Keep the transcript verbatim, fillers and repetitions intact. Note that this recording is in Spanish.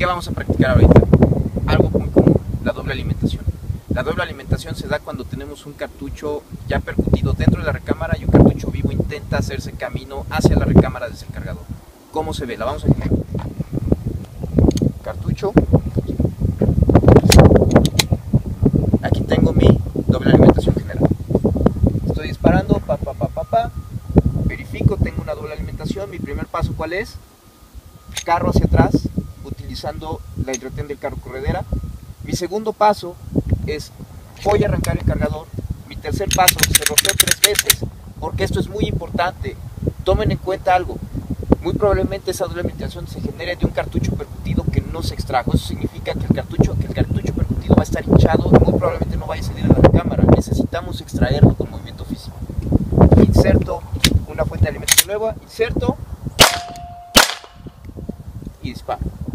vamos a practicar ahorita? Algo muy común, la doble alimentación. La doble alimentación se da cuando tenemos un cartucho ya percutido dentro de la recámara y un cartucho vivo intenta hacerse camino hacia la recámara desde el cargador. ¿Cómo se ve? La vamos a generar. Cartucho. Aquí tengo mi doble alimentación general. Estoy disparando, pa, pa, pa, pa, pa. Verifico, tengo una doble alimentación. Mi primer paso, ¿cuál es? Carro hacia atrás, utilizando la retén del carro corredera. Mi segundo paso es, voy a arrancar el cargador. Mi tercer paso, se rotó tres veces, porque esto es muy importante. Tomen en cuenta algo. Muy probablemente esa doble alimentación se genere de un cartucho percutido que no se extrajo. Eso significa que el cartucho, que el cartucho percutido va a estar hinchado y muy probablemente no vaya a salir a la recámara. Necesitamos extraerlo con movimiento físico. Inserto una fuente de alimentación nueva, inserto y disparo.